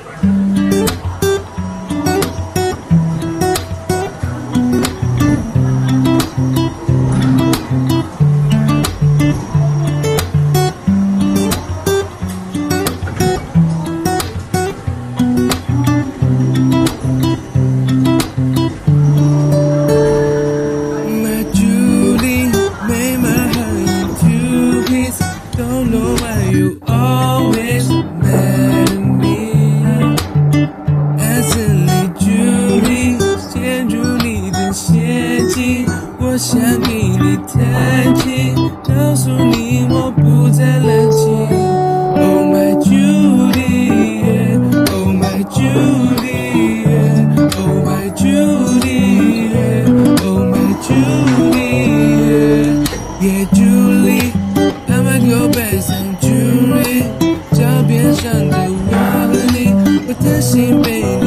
Don't know why you always mad at me. 暗森林距离陷入你的陷阱，我想给你弹琴，告诉你我不再冷静。Oh my Judy, oh my Judy, oh my Judy, oh my Judy, yeah Julie。给我摆上距离，照片上的我和你，我的心被